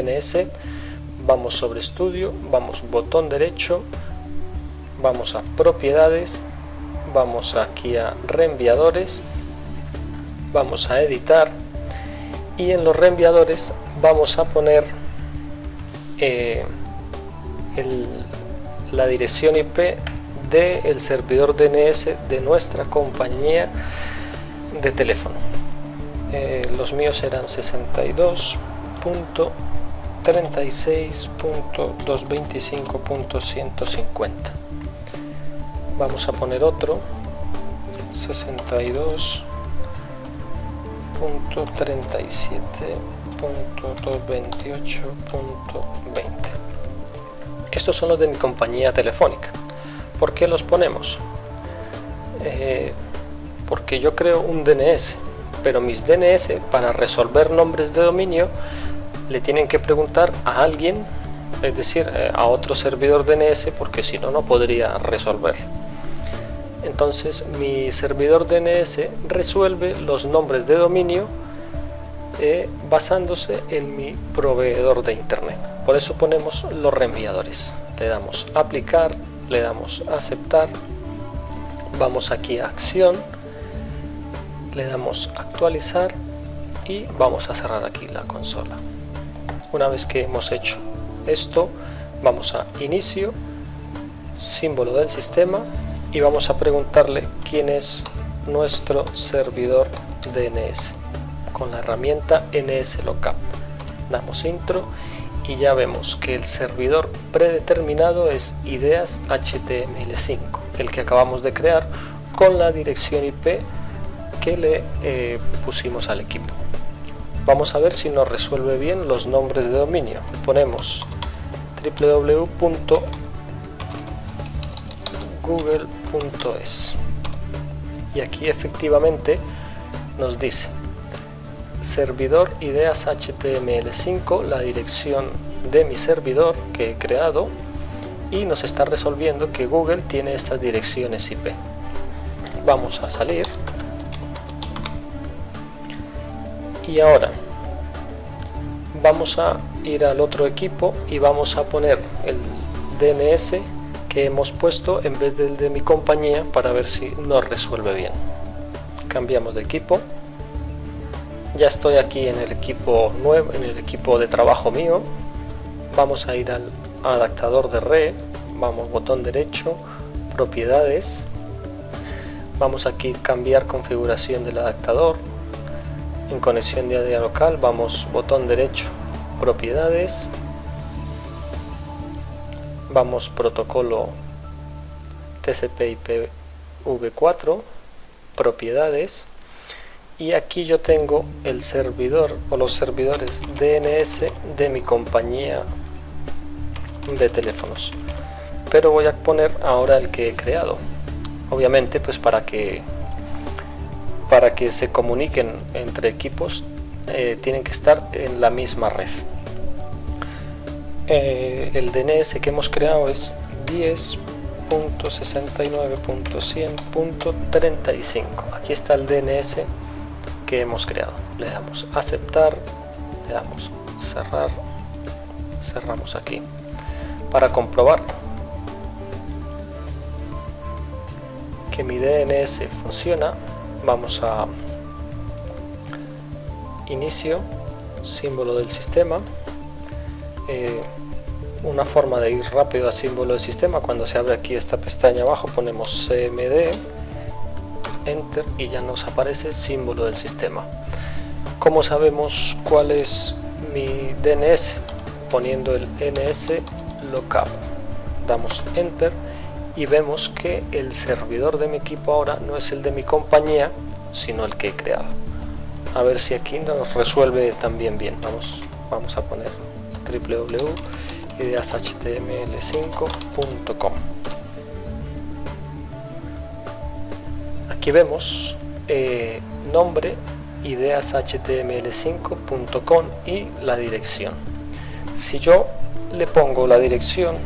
DNS, vamos sobre estudio, vamos botón derecho, vamos a propiedades, vamos aquí a reenviadores, vamos a editar y en los reenviadores vamos a poner la dirección IP del servidor DNS de nuestra compañía de teléfono. Los míos eran 62.36.225.150. Vamos a poner otro 62.37.228.20. Estos son los de mi compañía telefónica. ¿Por qué los ponemos? Porque yo creo un DNS, pero mis DNS, para resolver nombres de dominio, le tienen que preguntar a alguien, es decir, a otro servidor DNS, porque si no, no podría resolver. Entonces mi servidor DNS resuelve los nombres de dominio basándose en mi proveedor de internet. Por eso ponemos los reenviadores. Le damos a aplicar, le damos a aceptar, vamos aquí a acción, le damos a actualizar y vamos a cerrar aquí la consola. Una vez que hemos hecho esto, vamos a inicio, símbolo del sistema, y vamos a preguntarle quién es nuestro servidor DNS con la herramienta NSLookup. Damos intro y ya vemos que el servidor predeterminado es Ideas HTML5, el que acabamos de crear con la dirección IP que le pusimos al equipo. Vamos a ver si nos resuelve bien los nombres de dominio. Ponemos www.google.es y aquí efectivamente nos dice servidor Ideas HTML5, la dirección de mi servidor que he creado, y nos está resolviendo que Google tiene estas direcciones IP. Vamos a salir y ahora vamos a ir al otro equipo y vamos a poner el DNS que hemos puesto en vez del de mi compañía para ver si nos resuelve bien. Cambiamos de equipo. Ya estoy aquí en el equipo nuevo, en el equipo de trabajo mío. Vamos a ir al adaptador de red, vamos botón derecho, propiedades, vamos aquí cambiar configuración del adaptador. En conexión de área local vamos botón derecho, propiedades, vamos protocolo TCP/IP v4, propiedades, y aquí yo tengo el servidor o los servidores DNS de mi compañía de teléfonos, pero voy a poner ahora el que he creado, obviamente pues para que se comuniquen entre equipos tienen que estar en la misma red. El DNS que hemos creado es 10.69.100.35. aquí está el DNS que hemos creado. Le damos a aceptar, le damos a cerrar, cerramos aquí. Para comprobar que mi DNS funciona, vamos a inicio, símbolo del sistema. Una forma de ir rápido a símbolo del sistema, cuando se abre aquí esta pestaña abajo ponemos cmd, enter, y ya nos aparece símbolo del sistema. ¿Cómo sabemos cuál es mi DNS? Poniendo el NSLookup, damos enter y vemos que el servidor de mi equipo ahora no es el de mi compañía, sino el que he creado. A ver si aquí nos resuelve también bien. Vamos a poner www.ideashtml5.com. Aquí vemos nombre ideashtml5.com y la dirección. Si yo le pongo la dirección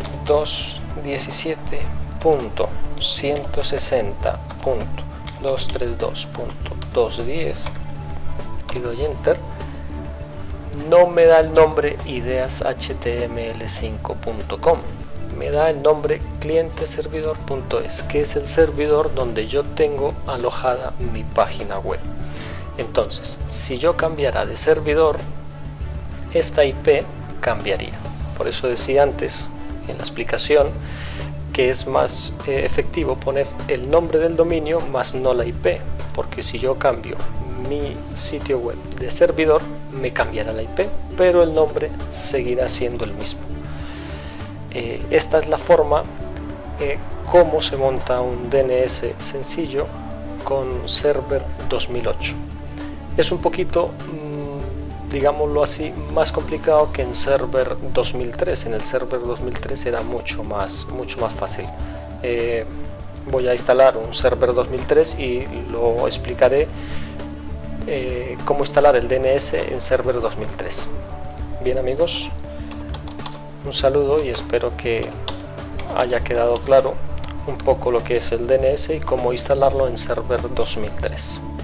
217.160.232.210 y doy enter, no me da el nombre ideashtml5.com, me da el nombre clienteservidor.es, que es el servidor donde yo tengo alojada mi página web. Entonces, si yo cambiara de servidor, esta IP cambiaría. Por eso decía antes en la explicación que es más efectivo poner el nombre del dominio más no la IP, porque si yo cambio mi sitio web de servidor, me cambiará la IP, pero el nombre seguirá siendo el mismo. Esta es la forma cómo se monta un DNS sencillo con Server 2008. Es un poquito, digámoslo así, más complicado que en Server 2003. En el Server 2003 era mucho más fácil. Voy a instalar un Server 2003 y lo explicaré cómo instalar el DNS en Server 2003. Bien amigos, un saludo y espero que haya quedado claro un poco lo que es el DNS y cómo instalarlo en Server 2003.